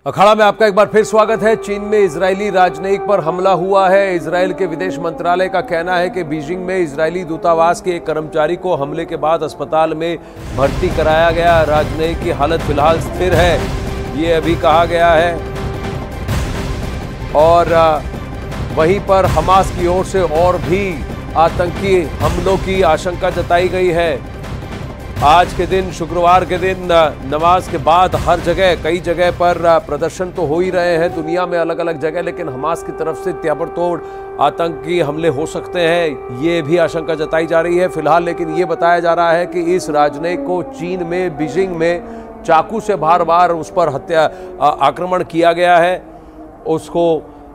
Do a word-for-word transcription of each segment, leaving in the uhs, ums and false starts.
अखाड़ा में आपका एक बार फिर स्वागत है। चीन में इजरायली राजनयिक पर हमला हुआ है। इजरायल के विदेश मंत्रालय का कहना है कि बीजिंग में इजरायली दूतावास के एक कर्मचारी को हमले के बाद अस्पताल में भर्ती कराया गया। राजनयिक की हालत फिलहाल स्थिर है, ये अभी कहा गया है। और वहीं पर हमास की ओर से और भी आतंकी हमलों की आशंका जताई गई है। आज के दिन, शुक्रवार के दिन नमाज के बाद हर जगह, कई जगह पर प्रदर्शन तो हो ही रहे हैं दुनिया में अलग अलग जगह, लेकिन हमास की तरफ से ताबड़तोड़ आतंकी हमले हो सकते हैं, ये भी आशंका जताई जा रही है फिलहाल। लेकिन ये बताया जा रहा है कि इस राजनयिक को चीन में, बीजिंग में चाकू से बार बार उस पर हत्या आक्रमण किया गया है, उसको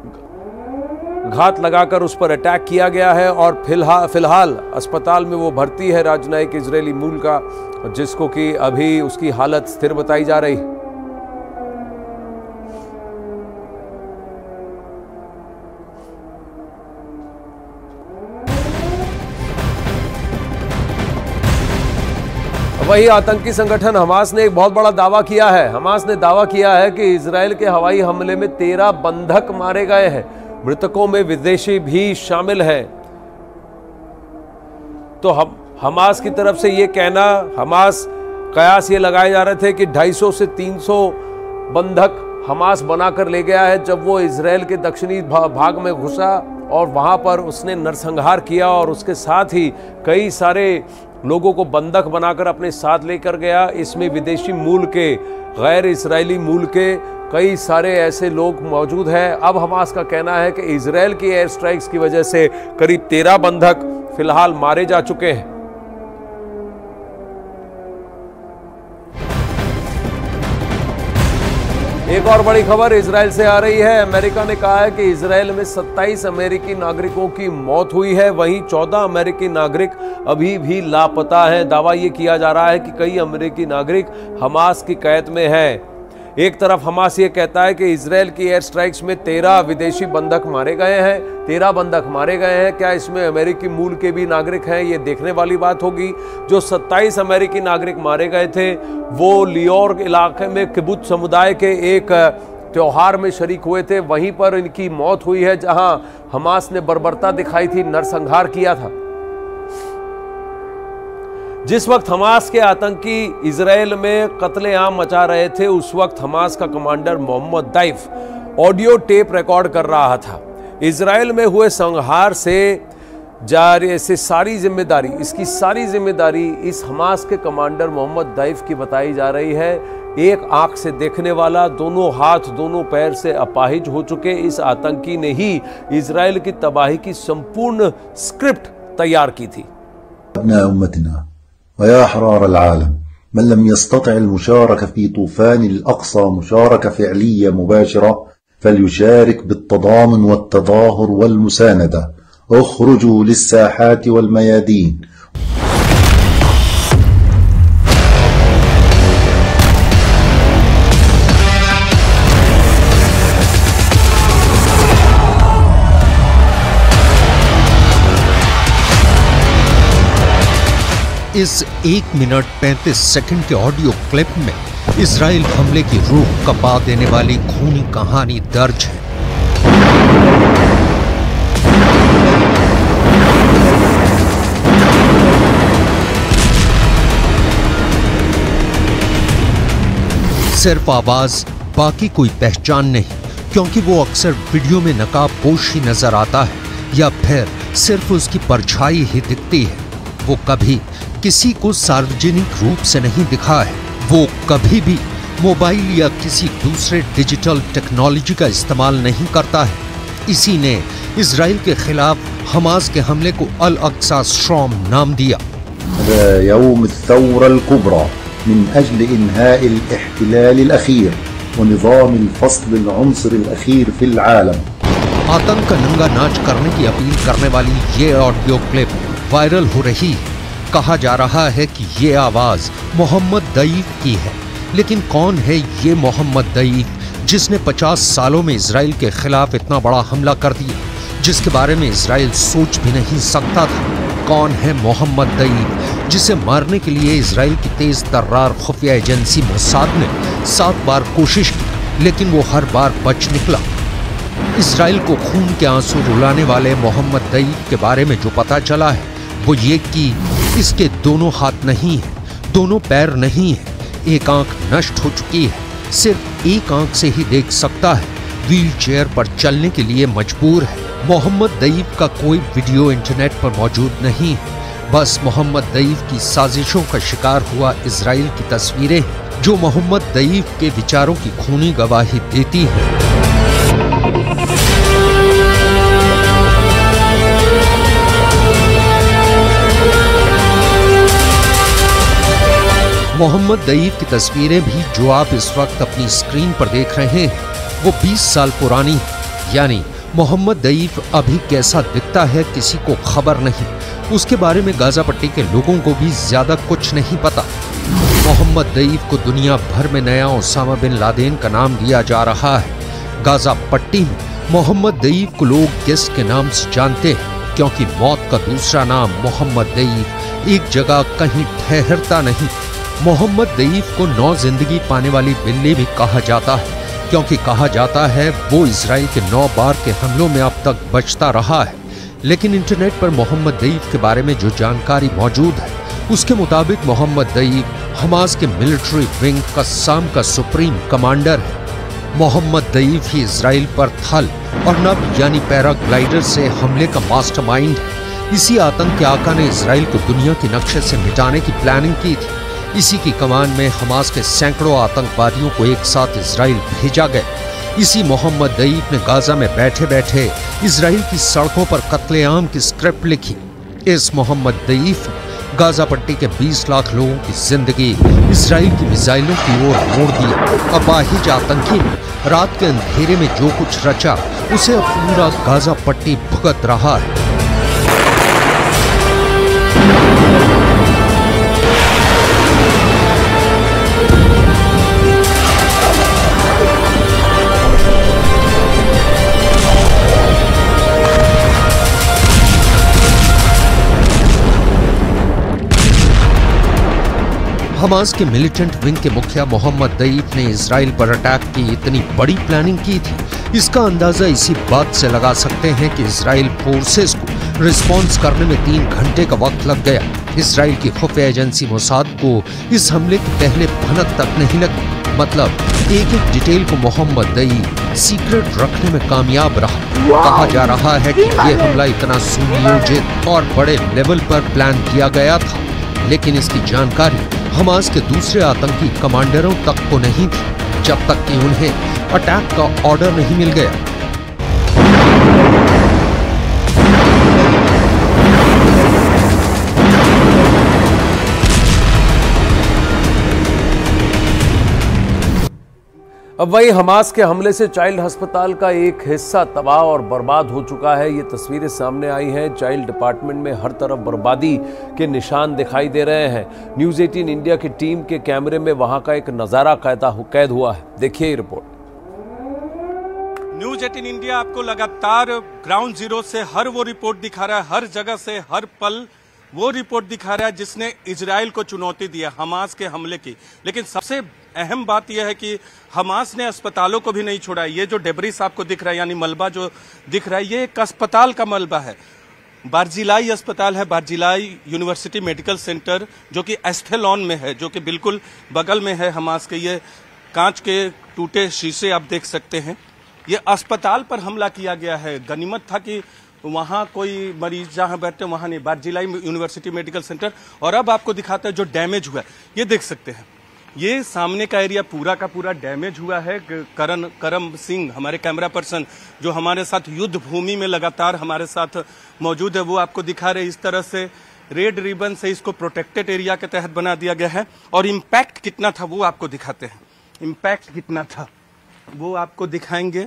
घात लगाकर उस पर अटैक किया गया है और फिलहाल फिलहाल अस्पताल में वो भर्ती है, राजनयिक इजरायली मूल का, जिसको कि अभी उसकी हालत स्थिर बताई जा रही। वही आतंकी संगठन हमास ने एक बहुत बड़ा दावा किया है। हमास ने दावा किया है कि इजरायल के हवाई हमले में तेरह बंधक मारे गए हैं, मृतकों में विदेशी भी शामिल हैं। तो हम हमास की तरफ से ये कहना, हमास कयास ये लगाए जा रहे थे कि ढाई सौ से तीन सौ बंधक हमास बनाकर ले गया है जब वो इजरायल के दक्षिणी भाग में घुसा और वहां पर उसने नरसंहार किया और उसके साथ ही कई सारे लोगों को बंधक बनाकर अपने साथ लेकर गया। इसमें विदेशी मूल के, गैर इजरायली मूल के कई सारे ऐसे लोग मौजूद हैं। अब हमास का कहना है कि इजरायल की एयर स्ट्राइक्स की वजह से करीब तेरह बंधक फिलहाल मारे जा चुके हैं। एक और बड़ी खबर इजरायल से आ रही है। अमेरिका ने कहा है कि इजरायल में सत्ताईस अमेरिकी नागरिकों की मौत हुई है, वहीं चौदह अमेरिकी नागरिक अभी भी लापता हैं। दावा यह किया जा रहा है कि कई अमेरिकी नागरिक हमास की कैद में हैं। एक तरफ हमास ये कहता है कि इजरायल की एयर स्ट्राइक्स में तेरह विदेशी बंधक मारे गए हैं, तेरह बंधक मारे गए हैं। क्या इसमें अमेरिकी मूल के भी नागरिक हैं, ये देखने वाली बात होगी। जो सत्ताईस अमेरिकी नागरिक मारे गए थे वो लियोर इलाके में किबुत्ज समुदाय के एक त्योहार में शरीक हुए थे, वहीं पर इनकी मौत हुई है जहां हमास ने बर्बरता दिखाई थी, नरसंहार किया था। जिस वक्त हमास के आतंकी इजरायल में कत्लेआम मचा रहे थे, उस वक्त हमास का commander Mohammed Deif audio tape record कर रहा था। इजरायल में हुए संहार से जारी से सारी जिम्मेदारी, इसकी सारी जिम्मेदारी इस हमास के कमांडर मोहम्मद दैफ की बताई जा रही है। एक आंख से देखने वाला, दोनों हाथ दोनों पैर से अपाहिज हो चुके इस आतंकी ने ही इजरायल की तबाही की संपूर्ण स्क्रिप्ट तैयार की थी। ويا أحرار العالم من لم يستطع المشاركة في طوفان الأقصى مشاركة فعلية مباشرة فليشارك بالتضامن والتظاهر والمساندة. اخرجوا للساحات والميادين. इस एक मिनट पैंतीस सेकंड के ऑडियो क्लिप में इजराइल हमले की रूह कपा देने वाली खूनी कहानी दर्ज है। सिर्फ आवाज, बाकी कोई पहचान नहीं, क्योंकि वो अक्सर वीडियो में नकाबपोश ही नजर आता है या फिर सिर्फ उसकी परछाई ही दिखती है। वो कभी किसी को सार्वजनिक रूप से नहीं दिखा है, वो कभी भी मोबाइल या किसी दूसरे डिजिटल टेक्नोलॉजी का इस्तेमाल नहीं करता है। इसी ने इजराइल के खिलाफ हमास के हमले को अल अक्सा स्ट्रॉम नाम दिया। यौम الثورة الكبرى من أجل إنهاء الاحتلال الأخير ونظام الفصل العنصري الأخير في العالم। आतंक का नंगा नाच करने की अपील करने वाली ये ऑडियो क्लिप वायरल हो रही है। कहा जा रहा है कि ये आवाज मोहम्मद दैफ की है, लेकिन कौन है ये मोहम्मद दैफ जिसने पचास सालों में इजराइल के खिलाफ इतना बड़ा हमला कर दिया, जिसके बारे में इजराइल सोच भी नहीं सकता था? कौन है मोहम्मद दैफ जिसे मारने के लिए इजराइल की तेज तर्रार खुफिया एजेंसी मोसाद ने सात बार कोशिश की, लेकिन वो हर बार बच निकला। इजराइल को खून के आंसू रुलाने वाले मोहम्मद दईफ के बारे में जो पता चला है वो ये कि इसके दोनों हाथ नहीं है, दोनों पैर नहीं है, एक आंख नष्ट हो चुकी है, सिर्फ एक आंख से ही देख सकता है, व्हील चेयर पर चलने के लिए मजबूर है। मोहम्मद दईफ का कोई वीडियो इंटरनेट पर मौजूद नहीं है, बस मोहम्मद दईफ की साजिशों का शिकार हुआ इजराइल की तस्वीरें हैं जो मोहम्मद दईफ के विचारों की खूनी गवाही देती हैं। मोहम्मद दईफ की तस्वीरें भी जो आप इस वक्त अपनी स्क्रीन पर देख रहे हैं वो बीस साल पुरानी है, यानी मोहम्मद दईफ अभी कैसा दिखता है किसी को खबर नहीं। उसके बारे में गाजा पट्टी के लोगों को भी ज्यादा कुछ नहीं पता। मोहम्मद दईफ को दुनिया भर में नया ओसामा बिन लादेन का नाम दिया जा रहा है। गाजा पट्टी में मोहम्मद दईफ को लोग गेस्ट के नाम से जानते हैं क्योंकि मौत का दूसरा नाम मोहम्मद दईफ एक जगह कहीं ठहरता नहीं। मोहम्मद दईफ को नौ जिंदगी पाने वाली बिल्ली भी कहा जाता है क्योंकि कहा जाता है वो इजराइल के नौ बार के हमलों में अब तक बचता रहा है। लेकिन इंटरनेट पर मोहम्मद दईफ के बारे में जो जानकारी मौजूद है उसके मुताबिक मोहम्मद दईफ हमास के मिलिट्री विंग कस्साम का सुप्रीम कमांडर है। मोहम्मद दईफ ही इजराइल पर थल और नभ यानी पैराग्लाइडर से हमले का मास्टरमाइंड है। इसी आतंक के आका ने इजराइल को दुनिया के नक्शे से मिटाने की प्लानिंग की थी। इसी की कमान में हमास के सैकड़ों आतंकवादियों को एक साथ इजराइल भेजा गया। इसी मोहम्मद दईफ ने गाजा में बैठे बैठे इजराइल की सड़कों पर कत्लेआम की स्क्रिप्ट लिखी। इस मोहम्मद दईफ ने गाजा पट्टी के बीस लाख लोगों की जिंदगी इजराइल की मिसाइलों की ओर मोड़ दी। अपाहिज आतंकी ने रात के अंधेरे में जो कुछ रचा उसे अब पूरा गाजा पट्टी भुगत रहा है। हमास के मिलिटेंट विंग के मुखिया मोहम्मद दईफ ने इजराइल पर अटैक की इतनी बड़ी प्लानिंग की थी। इसका अंदाजा इसी बात से लगा सकते हैं कि इजराइल फोर्सेस को रिस्पॉन्स करने में तीन घंटे का वक्त लग गया। इजराइल की खुफिया एजेंसी मोसाद को इस हमले की पहले भनक तक नहीं लगी। मतलब एक एक डिटेल को मोहम्मद दईफ सीक्रेट रखने में कामयाब रहा। कहा जा रहा है कि यह हमला इतना सुनियोजित और बड़े लेवल पर प्लान किया गया था, लेकिन इसकी जानकारी हमास के दूसरे आतंकी कमांडरों तक को नहीं थी जब तक कि उन्हें अटैक का ऑर्डर नहीं मिल गया। अब वही हमास के हमले से चाइल्ड अस्पताल का एक हिस्सा तबाह और बर्बाद हो चुका है। ये तस्वीरें सामने आई हैं। चाइल्ड डिपार्टमेंट में हर तरफ बर्बादी के निशान दिखाई दे रहे हैं। न्यूज़ अठारह इंडिया की टीम के कैमरे में वहां का एक नजारा कैद हुआ है। देखिए रिपोर्ट। न्यूज़ अठारह इंडिया आपको लगातार ग्राउंड जीरो से हर वो रिपोर्ट दिखा रहा है, हर जगह से हर पल वो रिपोर्ट दिखा रहा है जिसने इजराइल को चुनौती दी है हमास के हमले की। लेकिन सबसे अहम बात यह है कि हमास ने अस्पतालों को भी नहीं छोड़ा। ये जो डेब्रिस आपको दिख रहा है यानी मलबा जो दिख रहा है ये एक अस्पताल का मलबा है। बारजिलाई अस्पताल है, बारजिलाई यूनिवर्सिटी मेडिकल सेंटर जो कि एस्टेलॉन में है, जो कि बिल्कुल बगल में है हमास के। ये कांच के टूटे शीशे आप देख सकते हैं। ये अस्पताल पर हमला किया गया है। गनीमत था कि वहां कोई मरीज जहां बैठते वहां नहीं, बारजिलाई यूनिवर्सिटी मेडिकल सेंटर। और अब आपको दिखाता है जो डैमेज हुआ है, ये देख सकते हैं। ये सामने का एरिया पूरा का पूरा डैमेज हुआ है। करण करम सिंह हमारे कैमरा पर्सन जो हमारे साथ युद्ध भूमि में लगातार हमारे साथ मौजूद है, वो आपको दिखा रहे। इस तरह से रेड रिबन से इसको प्रोटेक्टेड एरिया के तहत बना दिया गया है। और इम्पैक्ट कितना था वो आपको दिखाते हैं। इम्पैक्ट कितना था वो आपको दिखाएंगे।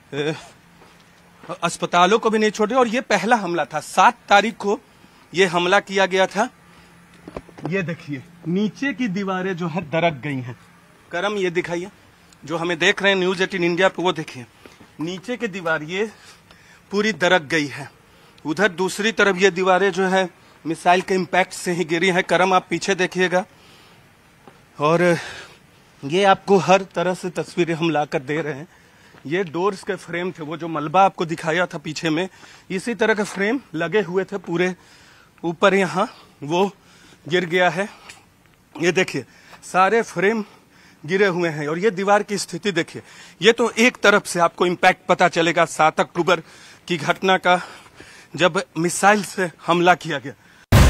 अस्पतालों को भी नहीं छोड़े। और ये पहला हमला था, सात तारीख को ये हमला किया गया था। ये देखिए नीचे की दीवारें जो है दरक गई हैं। करम ये दिखाइए जो हमें देख रहे हैं न्यूज़ अठारह इंडिया पे, वो देखिए नीचे की दीवार ये पूरी दरक गई है। उधर दूसरी तरफ ये दीवारें जो है मिसाइल के इम्पैक्ट से ही गिरी है। करम आप पीछे देखिएगा। और ये आपको हर तरह से तस्वीरें हम ला कर दे रहे हैं। ये डोर्स के फ्रेम थे, वो जो मलबा आपको दिखाया था पीछे में, इसी तरह के फ्रेम लगे हुए थे पूरे ऊपर, यहाँ वो गिर गया है। ये देखिए सारे फ्रेम गिरे हुए हैं और ये दीवार की स्थिति देखिए। ये तो एक तरफ से आपको इम्पैक्ट पता चलेगा सात अक्टूबर की घटना का, जब मिसाइल से हमला किया गया।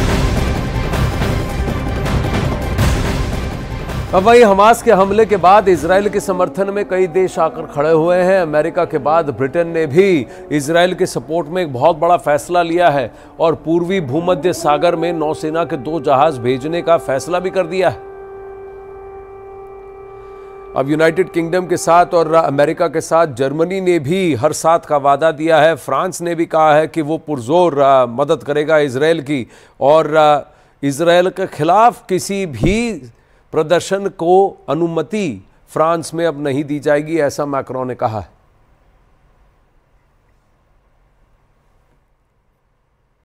अब वही हमास के हमले के बाद इजराइल के समर्थन में कई देश आकर खड़े हुए हैं। अमेरिका के बाद ब्रिटेन ने भी इजराइल के सपोर्ट में एक बहुत बड़ा फैसला लिया है और पूर्वी भूमध्य सागर में नौसेना के दो जहाज भेजने का फैसला भी कर दिया है। अब यूनाइटेड किंगडम के साथ और अमेरिका के साथ जर्मनी ने भी हर साथ का वादा दिया है। फ्रांस ने भी कहा है कि वो पुरजोर मदद करेगा इजराइल की और इजराइल के खिलाफ किसी भी प्रदर्शन को अनुमति फ्रांस में अब नहीं दी जाएगी, ऐसा मैक्रोन ने कहा है।